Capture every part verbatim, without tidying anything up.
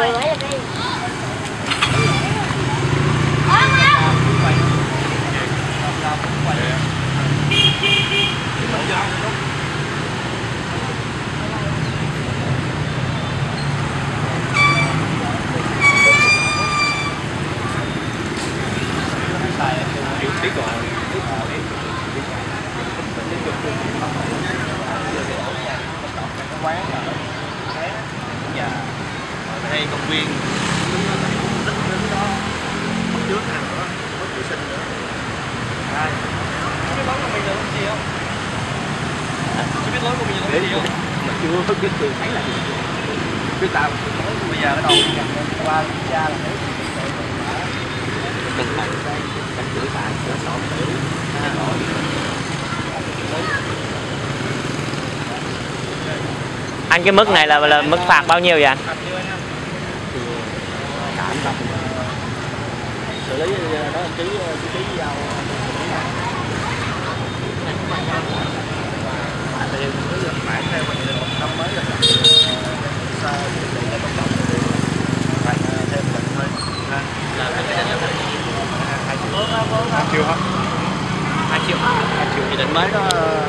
mười mấy là đi. biết rồi. Quán là nhà ở đây công viên đất đứng đó trước này nữa có thủy sinh nữa. Đây cái lối của mình là cái gì không? Chưa biết lối của mình là cái gì không? Mà chưa biết chưa thấy là gì. Biết tao bây giờ cái đầu qua ra là thấy cân bằng cánh cửa phải cửa sổ tử anh. Cái mức này là là mức phạt bao nhiêu vậy anh? xử lý đó anh ký ký giao phải theo mình một năm mới là sao để công cộng phải thêm mình thôi là hai triệu hả? Hai triệu hai triệu thì định mới đó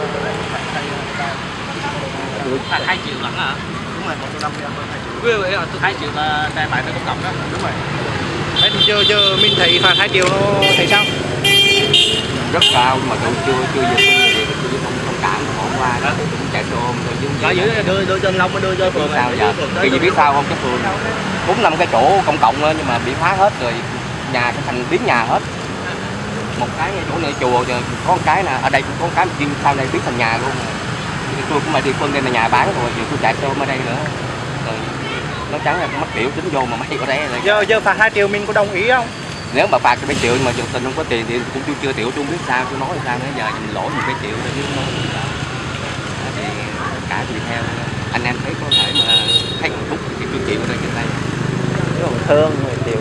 phạt hai triệu lẫn hả? Đúng rồi, một triệu năm mươi hai triệu. Tôi hai triệu là tại tại công cộng đó. Đúng rồi. Đấy, giờ giờ mình thấy phạt hai triệu nó thấy sao? Rất cao nhưng mà tôi chưa chưa về tôi chưa thông thông cảm hôm qua đó tôi cũng chạy xe ôm rồi có giữ đưa đưa cho anh Long mới đưa cho phường sao giờ kỳ gì biết sao không, cái phường bốn năm cái chỗ công cộng thôi nhưng mà bị phá hết rồi, nhà cái thành biến nhà hết. Một cái chỗ này chùa có một cái là ở đây cũng có một cái nhưng sau này biến thành nhà luôn. Tôi cũng là địa phương đây là nhà bán rồi, giờ tôi chạy xe ôm ở đây nữa rồi nó chẳng là mất tiểu tính vô mà mấy ở đây rồi. Giờ giờ phạt hai triệu mình có đồng ý không? Nếu mà phạt cái triệu mà giờ tình không có tiền thì cũng chưa chưa tiểu, tôi không biết sao, tôi nói sao nữa, giờ mình lỗi một cái triệu rồi chứ nói sao. Thì cả tùy theo anh em thấy có thể mà thấy một phút thì tôi chịu ở đây trên đây. Còn thương mười triệu.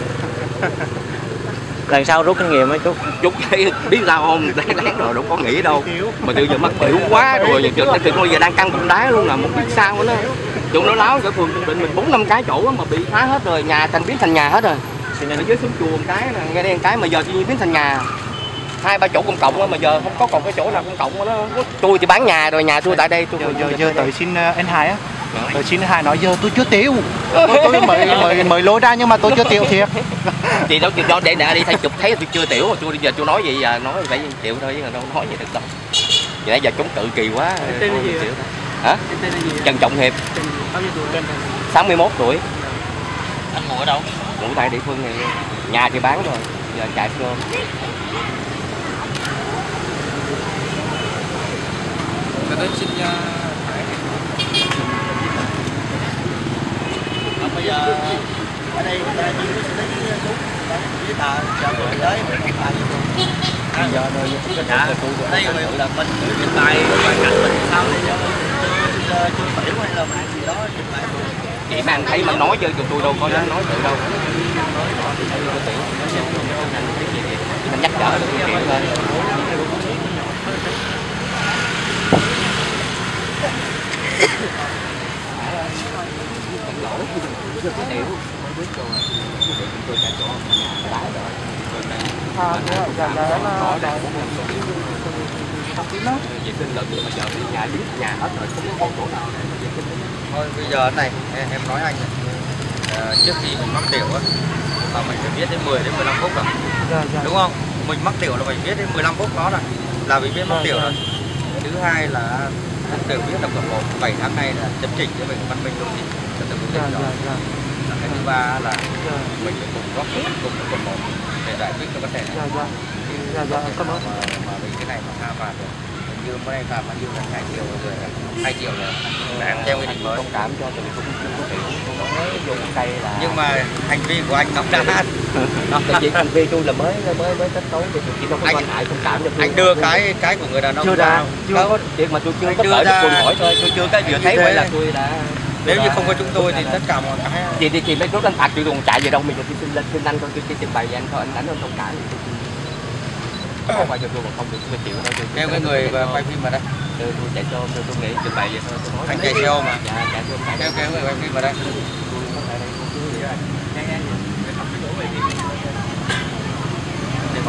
Lần sau rút kinh nghiệm mấy chút. Chút thấy biết sao không, đáng đáng rồi đâu có nghĩ đâu. Mà tự giờ mắc tiểu quá rồi, giờ thì bây giờ đang căng bụng đá luôn là một biết sao nữa. Chúng nó láo cả phường Tân Định mình bốn năm cái chỗ mà bị phá hết rồi, nhà thành biến thành nhà hết rồi. Ở dưới xuống chùa một cái là nghe đây một cái mà giờ tự nhiên biến thành nhà. Hai ba chỗ công cộng mà giờ không có còn cái chỗ nào công cộng nó. Tôi thì bán nhà rồi, nhà tôi tại đây tôi giờ giờ, giờ tới xin anh Hai á. Tới xin anh Hai nói giờ tôi chưa tiêu. Tôi, tôi mới mới mới lôi ra nhưng mà tôi chưa tiêu thiệt. Chị đâu chịu cho để nè đi thay chụp thấy tôi chưa tiểu mà tôi giờ tôi nói gì giờ nói bảy triệu thôi chứ đâu nói gì được đâu. Vậy giờ chúng tự kỳ quá. Tên là gì? Hả? Tên là gì? Trần Trọng Hiệp. Bao nhiêu tuổi? sáu mươi mốt tuổi. Anh ngủ ở đâu? Ngủ tại địa phương này. Nhà thì bán rồi, giờ chạy xe ôm. Tôi xin bây giờ ở đây người ta chỉ có xử lý đúng giấy tờ chờ người tới mình không phải bây giờ rồi dạ đây mình là mình trình bày hoàn cảnh mình sao để cho chưa tiểu hay là mình gì đó trình bày Chị mà anh thấy mà nói chứ tôi đâu có dám nói tự đâu. Mình nhắc nhở được cái chuyện thôi. Thôi bây giờ này em, em nói anh này. À, trước khi mình mắc tiểu á là mình phải viết đến mười đến mười lăm phút rồi, đúng không? Mình mắc tiểu là phải viết đến mười lăm phút đó rồi là vì biết mắc tiểu rồi. Thứ hai là đều biết là cộng một bảy tháng nay là chấn chỉnh cho mình văn minh đô thị trật tự đô thị rồi. Cái thứ ba là mình phải cùng góp sức cùng với cộng một để giải quyết cái vấn đề này. Dạ, dạ, cảm ơn. Mà, mà vì cái này mà tha phạt rồi như mới đây phạt bao nhiêu là hai triệu rồi, hai triệu rồi đáng theo quy định mới. Thông cảm cho tôi cũng có tiểu, tôi nói dùng cây là. Nhưng mà hành vi của anh nó đã nó cái gì hành vi tôi là mới mới mới tất tấu thì tôi chỉ không có quan ngại thông cảm cho tôi. Anh đưa cái cái của người đàn ông chưa ra, chưa có chuyện mà tôi chưa có đợi buồn hỏi thôi, tôi chưa cái vừa thấy vậy là tôi đã. Nếu như không có chúng tôi thì tất cả mọi cái chị thì chị mới rút anh phạt chị còn chạy về đâu, bây giờ tôi xin lên xin anh thôi, tôi trình bày với anh thôi, anh đánh không thông cảm thì không phải cho tôi còn không được tôi chịu đâu. Theo cái người quay phim mà đây tôi chạy xe ôm tôi nghĩ trình bày vậy thôi, tôi nói anh chạy xe ôm mà dạ chạy xe ôm theo cái người quay phim mà đây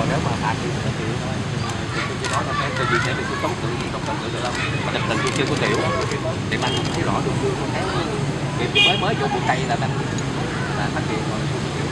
còn nếu mà phạt thì nó chịu thôi. Cái đó là cái gì sẽ bị tôi tống tự tống tống tự được đâu. Mà đặc tình tôi chưa có tiểu thì anh không thấy rõ được cái việc mới mới vô bụi cây là anh là phát hiện rồi.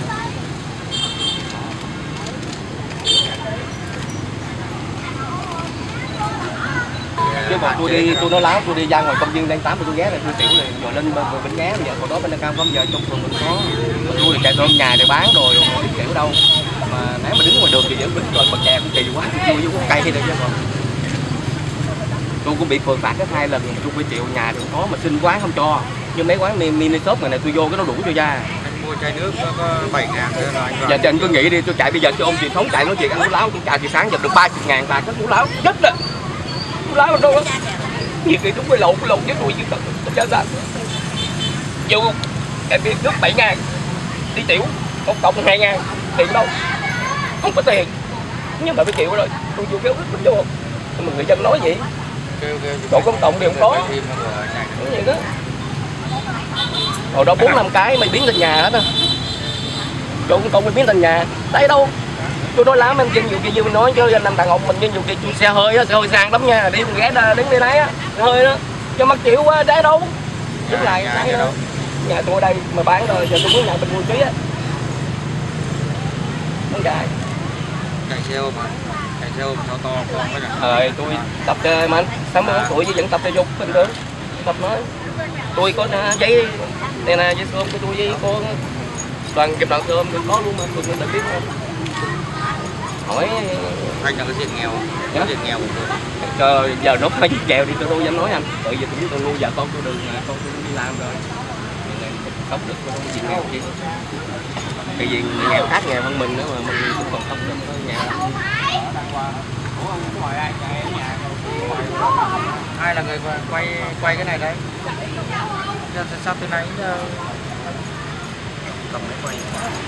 Chứ mà tôi đi tôi nói láo tôi đi ra ngoài công viên đang tám tôi ghé này tôi tiểu này rồi lên bên ghé bây giờ còn đó bên cao không giờ trong phường mình có tôi thì chạy tôm nhà để bán rồi không biết kiểu đâu mà nếu mà đứng ngoài đường thì vẫn bình rồi bật kè cũng kỳ quá tôi vui với cây đây chứ còn tôi cũng bị phường phạt cái hai lần tôi phải chịu nhà đừng có mà xin quán không cho nhưng mấy quán mini shop này, này tôi vô cái nó đủ cho ra Anh mua chai nước có bảy ngàn thôi là anh giờ anh cứ nghĩ đi tôi chạy bây giờ tôi ôm truyền thống chạy nói chuyện ăn láo tôi chạy từ sáng giờ được ba mươi ngàn bạc cái củ láo chết rồi củ láo đâu đó nhiều khi chúng mới lộn lộn với tôi chứ tôi chết ra vô em đi nước bảy ngàn đi tiểu một cộng hai ngàn tiền đâu không có tiền nhưng mà phải chịu rồi tôi vô cái mình vô nhưng mà người dân nói gì độ công cộng thì không có cái gì đó hồi đó bốn năm cái mày biến thành nhà hết á chỗ công cộng mày biến thành nhà thấy đâu tôi nói lắm em nhiều kia như mình nói chứ anh làm đàn ông mình như nhiều kia xe hơi á xe hơi sang lắm nha đi ghé đứng đây đấy á hơi đó cho mắc chịu quá trái đâu đứng lại trái đâu nhà tôi ở đây mà bán rồi giờ tôi muốn nhà mình mua trí á con gái chạy xe ôm chạy xe ôm to to con cái này ờ tôi tập chơi mà anh sáu mươi tuổi chứ vẫn tập thể dục bình thường tập nói tôi có giấy này nè giấy xôm của tôi với con đoàn kiểm đoàn xôm tôi có luôn mà tôi người ta biết không hỏi anh là cái diện nghèo cái diện nghèo của tôi giờ nó phải kèo đi tôi đâu dám nói anh tự giờ tôi biết tôi nuôi vợ con tôi đường con tôi đi làm rồi sống được tôi không gì nghèo chứ cái gì nghèo khác nghèo hơn mình nữa mà mình cũng còn sống được thôi nhà ai là người quay quay cái này đấy sao từ này cầm máy quay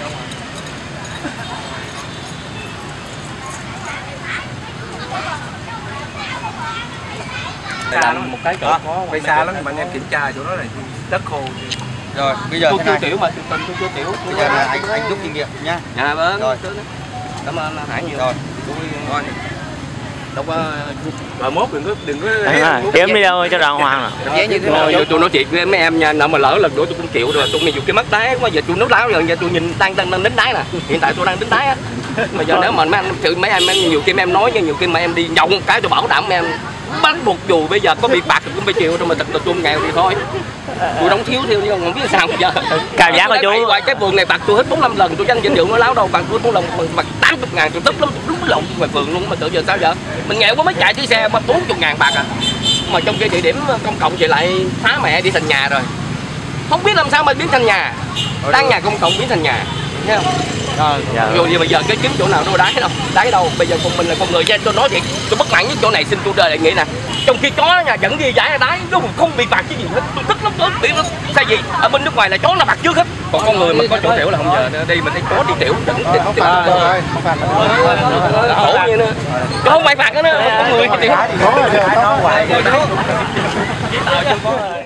đây là một cái chỗ có quay xa lắm mà anh em kiểm tra chỗ đó là đất khô rồi bây giờ tôi thế chưa này tiểu mà tôi tình tôi chưa tiểu bây giờ là anh anh rút kinh nghiệm nhá dạ vâng rồi cảm ơn anh Hải nhiều rồi tôi rồi đâu có rồi mốt đừng có đừng có à, kiếm đi đâu cho đàng hoàng rồi như thế nào giờ tôi nói chuyện với mấy em nha, nào mà lỡ lần nữa tôi cũng chịu rồi, tôi mới dùng cái mắt đáy quá giờ tôi nấu láo rồi giờ tôi nhìn đang đang đang đánh đáy nè, hiện tại tôi đang đánh đáy á. Mà giờ nếu mà mấy anh sự mấy em em nhiều khi mấy em nói nhưng nhiều khi mà em đi nhậu một cái tôi bảo đảm mấy em bắt buộc dù bây giờ có bị phạt thì cũng phải chịu đâu mà thật là tôi nghèo thì thôi. Tôi đóng thiếu theo nhưng không biết sao bây giờ. Cảm giác của chú ngoài cái vườn này bạc tôi hết bốn năm lần tôi tranh danh dự nó láo đâu bằng tôi bốn lần bằng tám mươi ngàn tôi tức lắm đúng lộn ngoài vườn luôn mà tự giờ sao giờ mình nghèo có mấy chạy chiếc xe mà bốn mươi ngàn bạc à mà trong cái địa điểm công cộng thì lại phá mẹ đi thành nhà rồi không biết làm sao mà biến thành nhà đang nhà công cộng biến thành nhà thấy không? Rồi bây giờ cái chứng chỗ nào đâu đáy đâu đáy đâu bây giờ con mình là con người tôi nói thiệt tôi bất mãn với chỗ này xin tôi đề nghị nè trong khi chó nhà vẫn ghi giải đáy nó không bị phạt cái gì hết tôi tức lắm tôi biết lắm sao gì ở bên nước ngoài là chó là phạt trước hết còn con người mà có chỗ tiểu là không giờ đi mình thấy chó đi tiểu vẫn không phạt rồi không phạt khổ như nữa không phải phạt nữa con người thì tiểu có rồi có hoài giấy tờ chưa có